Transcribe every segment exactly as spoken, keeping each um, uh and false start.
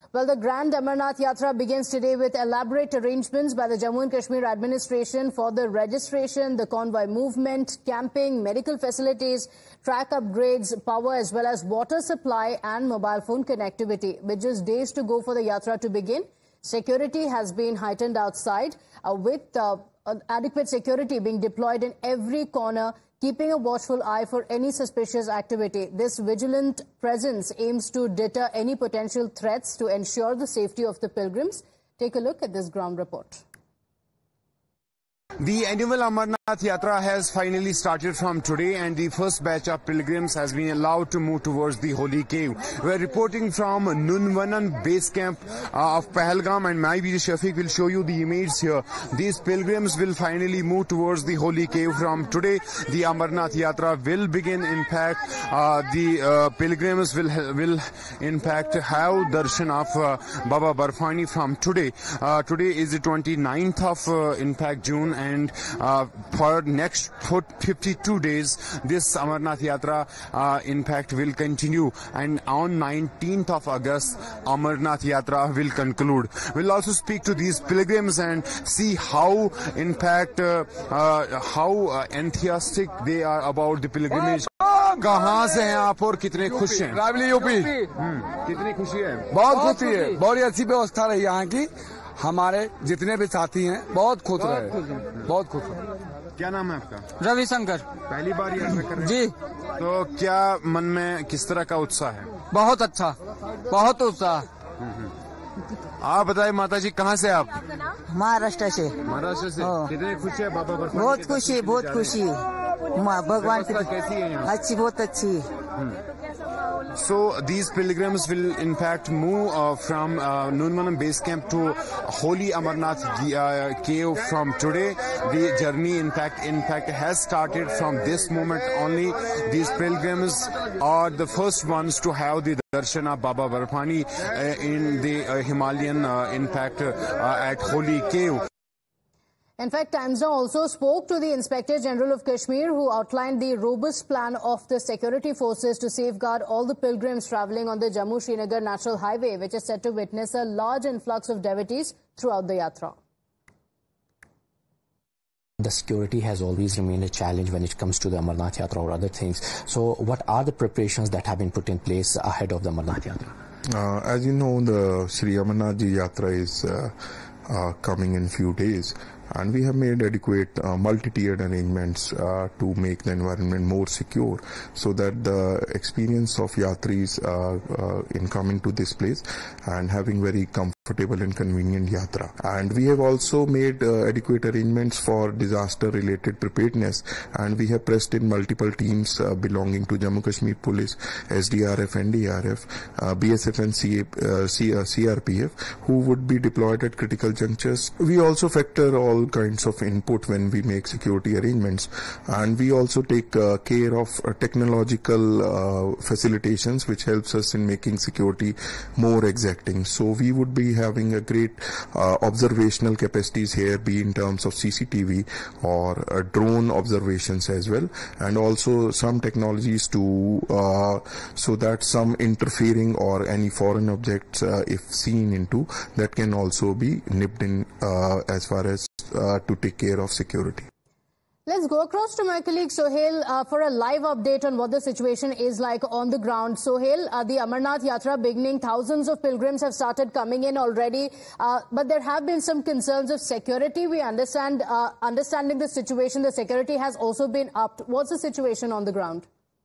Well, the Grand Amarnath Yatra begins today with elaborate arrangements by the Jammu and Kashmir administration for the registration, the convoy movement, camping, medical facilities, track upgrades, power as well as water supply and mobile phone connectivity. With just days to go for the Yatra to begin, security has been heightened outside uh, with uh, adequate security being deployed in every corner, keeping a watchful eye for any suspicious activity. This vigilant presence aims to deter any potential threats to ensure the safety of the pilgrims. Take a look at this ground report. The annual Amarnath Yatra has finally started from today, and the first batch of pilgrims has been allowed to move towards the holy cave. We are reporting from Nunwanan base camp uh, of Pahalgam, and my video Shafiq will show you the image here. These pilgrims will finally move towards the holy cave from today. The Amarnath Yatra will begin. In fact, uh, the uh, pilgrims will will in fact have darshan of uh, Baba Barfani from today. Uh, today is the twenty-ninth of uh, in fact June. And uh, for next fifty-two days, this Amarnath Yatra, uh, in fact, will continue. And on nineteenth of August, Amarnath Yatra will conclude. We'll also speak to these pilgrims and see how, in fact, uh, uh, how uh, enthusiastic they are about the pilgrimage. कहाँ से हैं आप और कितने खुश हैं? रावली UP. कितनी खुशी है? बहुत खुशी है। बहुत अच्छी व्यवस्था रही यहाँ की। हमारे जितने भी साथी हैं बहुत खुश रहे, बहुत खुश रहे। क्या नाम है आपका? रविशंकर। पहली बार यात्रा कर रहे हैं? जी। तो क्या मन में किस तरह का उत्साह है? बहुत अच्छा, बहुत उत्साह। आप बताइए माता जी, कहाँ से आप? महाराष्ट्र से। महाराष्ट्र से। कितने खुशी है बाबा बर्फानी? बहुत खुशी, बहुत खुशी। भगवान कैसी है यहाँ? अच्छी, बहुत अच्छी। So these pilgrims will in fact move uh, from uh, Nunwanan base camp to Holy Amarnath uh, cave from today. The journey in fact in fact has started from this moment only. These pilgrims are the first ones to have the darshan of Baba Barfani uh, in the uh, Himalayan uh, in fact uh, at Holy Cave. In fact, Times Now also spoke to the Inspector General of Kashmir, who outlined the robust plan of the security forces to safeguard all the pilgrims travelling on the Jammu-Srinagar National Highway, which is set to witness a large influx of devotees throughout the Yatra. The security has always remained a challenge when it comes to the Amarnath Yatra or other things. So what are the preparations that have been put in place ahead of the Amarnath Yatra? Uh, as you know, the Sri Amarnath Ji Yatra is uh, uh, coming in few days. And we have made adequate uh, multi-tiered arrangements uh, to make the environment more secure, so that the experience of yatris uh, uh, in coming to this place and having very comfortable and convenient yatra. And we have also made uh, adequate arrangements for disaster-related preparedness, and we have pressed in multiple teams uh, belonging to Jammu Kashmir Police, S D R F, N D R F, uh, B S F and C A, uh, C, uh, C R P F, who would be deployed at critical junctures. We also factor all kinds of input when we make security arrangements, and we also take uh, care of uh, technological uh, facilitations, which helps us in making security more exacting. So we would be having a great uh, observational capacities here, be in terms of C C T V or uh, drone observations as well, and also some technologies to uh, so that some interfering or any foreign objects, uh, if seen into, that can also be nipped in uh, as far as Uh, to take care of security. Let's go across to my colleague Sohail uh, for a live update on what the situation is like on the ground. Sohail, uh, the Amarnath Yatra beginning, thousands of pilgrims have started coming in already, uh, but there have been some concerns of security. We understand, uh, understanding the situation, the security has also been upped. What's the situation on the ground?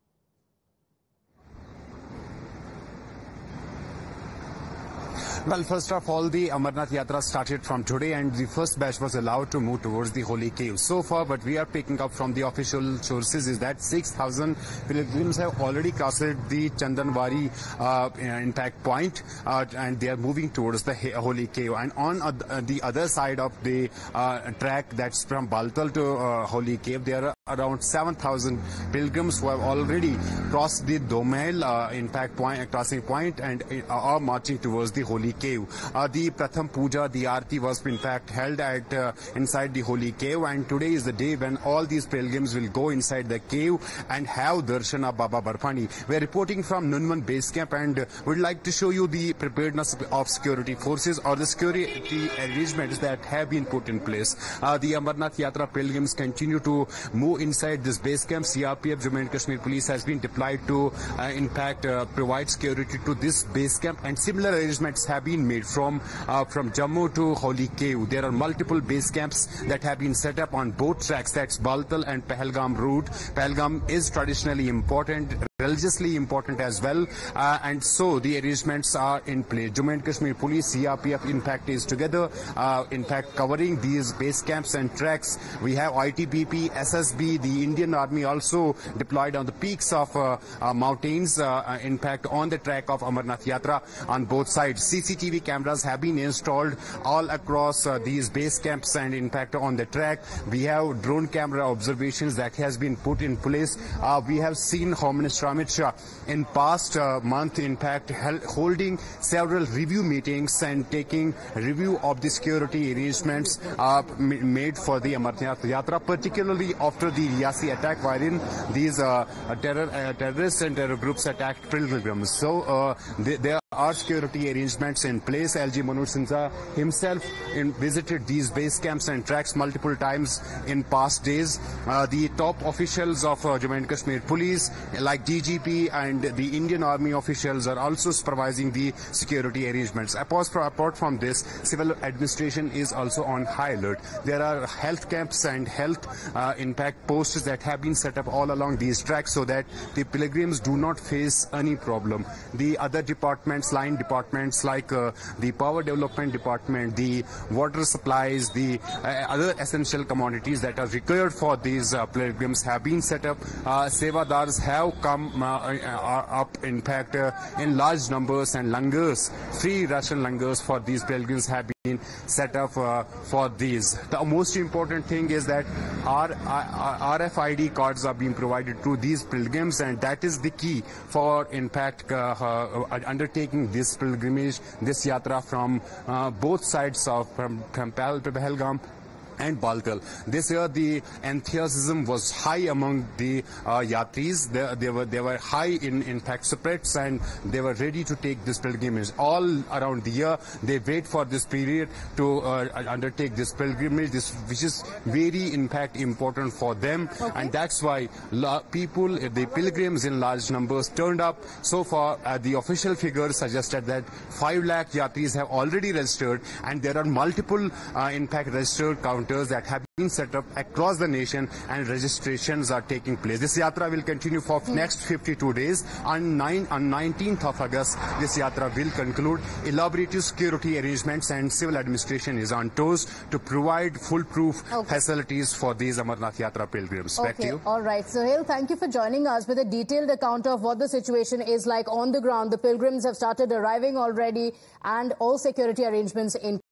Well, first of all, the Amarnath Yatra started from today, and the first batch was allowed to move towards the holy cave. So far, what we are picking up from the official sources is that six thousand pilgrims have already crossed the Chandanwari, uh, in fact, point, uh, and they are moving towards the holy cave. And on uh, the other side of the uh, track, that's from Baltal to uh, holy cave, there are around seven thousand pilgrims who have already crossed the Domail, uh, in fact, point, crossing point, and uh, are marching towards the Holy Cave. Uh, the Pratham Puja, the Aarti, was in fact held at uh, inside the Holy Cave, and today is the day when all these pilgrims will go inside the cave and have darshan of Baba Barfani. We are reporting from Nunvan base camp, and uh, would like to show you the preparedness of security forces or the security arrangements that have been put in place. Uh, the Amarnath Yatra pilgrims continue to move inside this base camp. C R P F, Jammu and Kashmir Police, has been deployed to, uh, in fact, uh, provide security to this base camp, and similar arrangements have been made from uh, from Jammu to Holy Cave. There are multiple base camps that have been set up on both tracks, that's Baltal and Pahalgam route. Pahalgam is traditionally important, religiously important as well, uh, and so the arrangements are in place. Jammu and Kashmir Police, C R P F, in fact, is together, uh, in fact, covering these base camps and tracks. We have I T B P, S S B, the Indian Army also deployed on the peaks of uh, uh, mountains, uh, in fact, on the track of Amarnath Yatra on both sides. C C T V cameras have been installed all across uh, these base camps, and in fact on the track we have drone camera observations that has been put in place. Uh, we have seen Home Minister Amit Shah in past uh, month, in fact, holding several review meetings and taking review of the security arrangements uh, made for the Amarnath Yatra, particularly after the Riyasi attack, wherein these uh, terror, uh, terrorists and terror groups attacked pilgrims. So uh, they, there are security arrangements in place. L G Manoj Sinha himself in, visited these base camps and tracks multiple times in past days. Uh, the top officials of uh, Jammu and Kashmir Police, like D G P and the Indian Army officials, are also supervising the security arrangements. Apart from, apart from this, civil administration is also on high alert. There are health camps and health uh, impact posts that have been set up all along these tracks so that the pilgrims do not face any problem. The other departments, line departments like uh, the power development department, the water supplies, the uh, other essential commodities that are required for these uh, pilgrims have been set up. Uh, Sevadars have come uh, uh, up, in fact, uh, in large numbers, and langars, free ration langars for these pilgrims have been set up uh, for these. The most important thing is that our, our R F I D cards are being provided to these pilgrims, and that is the key for, in fact, uh, uh, undertaking this pilgrimage, this yatra from uh, both sides of from, from Pahalgam and Baltal. This year the enthusiasm was high among the uh, yatris. They, they were they were high in in fact spirits, and they were ready to take this pilgrimage. All around the year they wait for this period to uh, undertake this pilgrimage, this which is very in fact important for them. Okay. And that's why people, the pilgrims in large numbers turned up. So far uh, the official figures suggested that five lakh yatris have already registered, and there are multiple uh, in fact registered counters that have been set up across the nation, and registrations are taking place. This yatra will continue for mm. next fifty-two days. On, nine, on nineteenth of August, this yatra will conclude. Elaborate security arrangements and civil administration is on toes to provide foolproof okay. facilities for these Amarnath Yatra pilgrims. Okay. Back to you. All right. Sohail, thank you for joining us with a detailed account of what the situation is like on the ground. The pilgrims have started arriving already, and all security arrangements in